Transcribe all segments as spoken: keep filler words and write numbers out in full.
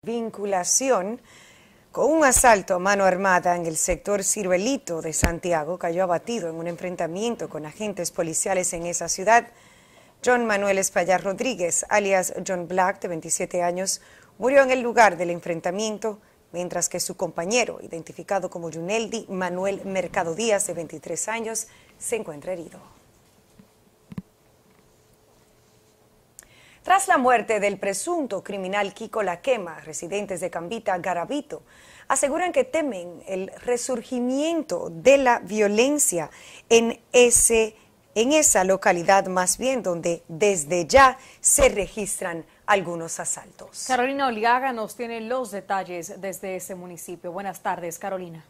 Vinculación con un asalto a mano armada en el sector Ciruelito de Santiago cayó abatido en un enfrentamiento con agentes policiales en esa ciudad. John Manuel Espaillat Rodríguez, alias John Black, de veintisiete años, murió en el lugar del enfrentamiento, mientras que su compañero, identificado como Yuneldi Manuel Mercado Díaz, de veintitrés años, se encuentra herido. Tras la muerte del presunto criminal Kiko La Quema, residentes de Cambita, Garavito, aseguran que temen el resurgimiento de la violencia en, ese, en esa localidad, más bien donde desde ya se registran algunos asaltos. Carolina Oliaga nos tiene los detalles desde ese municipio. Buenas tardes, Carolina.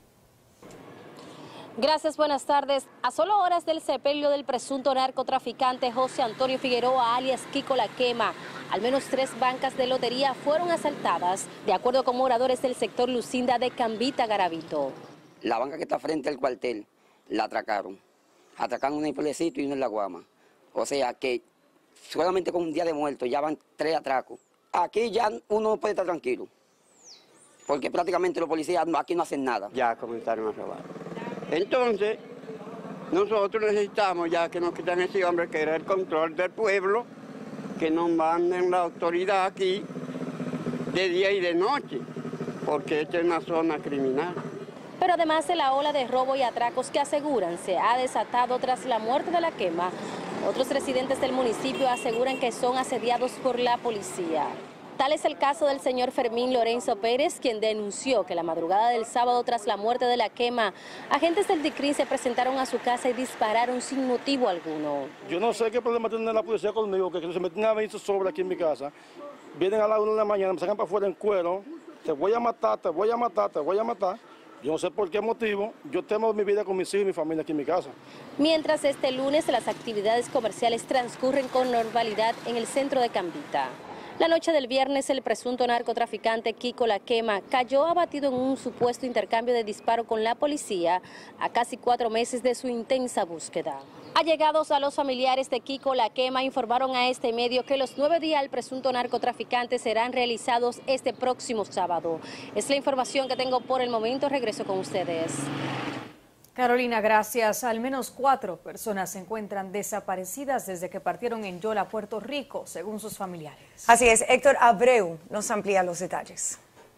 Gracias, buenas tardes. A solo horas del sepelio del presunto narcotraficante José Antonio Figueroa, alias Kiko La Quema, al menos tres bancas de lotería fueron asaltadas, de acuerdo con moradores del sector Lucinda de Cambita, Garavito. La banca que está frente al cuartel la atracaron. Atracaron un pueblecito y uno en La Guama. O sea que solamente con un día de muerto ya van tres atracos. Aquí ya uno no puede estar tranquilo, porque prácticamente los policías aquí no hacen nada. Ya comenzaron a robar. Entonces, nosotros necesitamos ya que nos quitan ese hombre que era el control del pueblo, que nos manden la autoridad aquí de día y de noche, porque esta es una zona criminal. Pero además de la ola de robo y atracos que aseguran se ha desatado tras la muerte de La Quema, otros residentes del municipio aseguran que son asediados por la policía. Tal es el caso del señor Fermín Lorenzo Pérez, quien denunció que la madrugada del sábado tras la muerte de La Quema, agentes del DICRIN se presentaron a su casa y dispararon sin motivo alguno. Yo no sé qué problema tiene la policía conmigo, que se meten a ver sobre aquí en mi casa. Vienen a la una de la mañana, me sacan para afuera en cuero, te voy a matar, te voy a matar, te voy a matar. Yo no sé por qué motivo, yo temo mi vida con mis hijos y mi familia aquí en mi casa. Mientras este lunes las actividades comerciales transcurren con normalidad en el centro de Cambita. La noche del viernes, el presunto narcotraficante Kiko La Quema cayó abatido en un supuesto intercambio de disparo con la policía a casi cuatro meses de su intensa búsqueda. Allegados a los familiares de Kiko La Quema informaron a este medio que los nueve días al presunto narcotraficante serán realizados este próximo sábado. Es la información que tengo por el momento. Regreso con ustedes. Carolina, gracias. Al menos cuatro personas se encuentran desaparecidas desde que partieron en Yola, Puerto Rico, según sus familiares. Así es, Héctor Abreu nos amplía los detalles.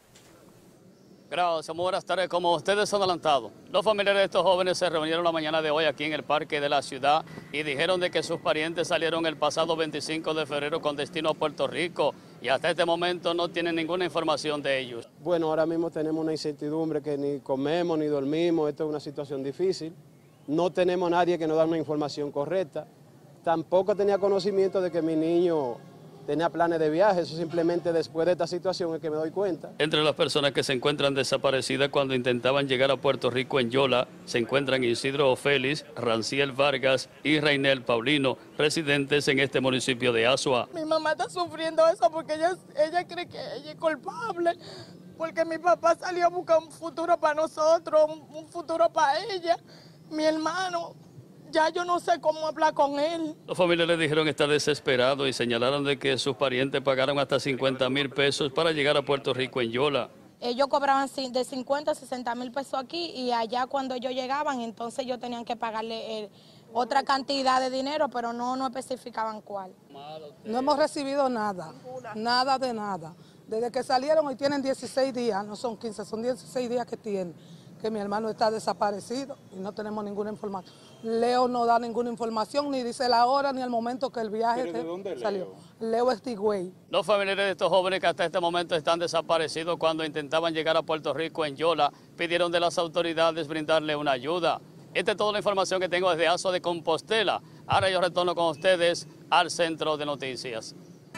Gracias, muy buenas tardes. Como ustedes han adelantado, los familiares de estos jóvenes se reunieron la mañana de hoy aquí en el parque de la ciudad y dijeron de que sus parientes salieron el pasado veinticinco de febrero con destino a Puerto Rico y hasta este momento no tienen ninguna información de ellos. Bueno, ahora mismo tenemos una incertidumbre que ni comemos ni dormimos, esto es una situación difícil. No tenemos nadie que nos dé una información correcta. Tampoco tenía conocimiento de que mi niño tenía planes de viaje, eso simplemente después de esta situación es que me doy cuenta. Entre las personas que se encuentran desaparecidas cuando intentaban llegar a Puerto Rico en Yola, se encuentran Isidro Félix, Ranciel Vargas y Reinel Paulino, residentes en este municipio de Asua. Mi mamá está sufriendo eso porque ella, ella cree que ella es culpable, porque mi papá salió a buscar un futuro para nosotros, un, un futuro para ella, mi hermano. Ya yo no sé cómo hablar con él. Los familiares dijeron estar desesperados y señalaron de que sus parientes pagaron hasta cincuenta mil pesos para llegar a Puerto Rico en Yola. Ellos cobraban de cincuenta a sesenta mil pesos aquí y allá cuando ellos llegaban, entonces ellos tenían que pagarle eh, otra cantidad de dinero, pero no, no especificaban cuál. No hemos recibido nada, nada de nada. Desde que salieron hoy tienen dieciséis días, no son quince, son dieciséis días que tienen, que mi hermano está desaparecido y no tenemos ninguna información. Leo no da ninguna información, ni dice la hora ni el momento que el viaje ¿Pero de dónde salió. Leo? Leo es de Higüey. Los familiares de estos jóvenes que hasta este momento están desaparecidos cuando intentaban llegar a Puerto Rico en Yola, pidieron de las autoridades brindarle una ayuda. Esta es toda la información que tengo desde Asua de Compostela. Ahora yo retorno con ustedes al Centro de Noticias.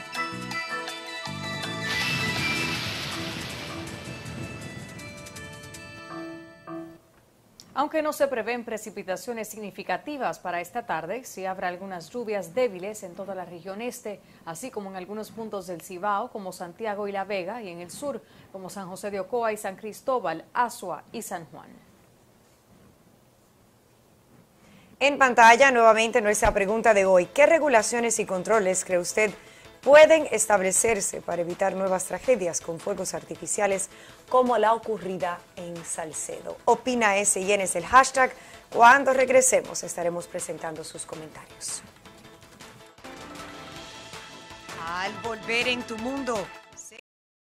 Aunque no se prevén precipitaciones significativas para esta tarde, sí habrá algunas lluvias débiles en toda la región este, así como en algunos puntos del Cibao, como Santiago y La Vega, y en el sur, como San José de Ocoa y San Cristóbal, Asua y San Juan. En pantalla, nuevamente nuestra pregunta de hoy. ¿Qué regulaciones y controles cree usted pueden establecerse para evitar nuevas tragedias con fuegos artificiales como la ocurrida en Salcedo. Opina S y N es el hashtag. Cuando regresemos estaremos presentando sus comentarios. Al volver en tu mundo,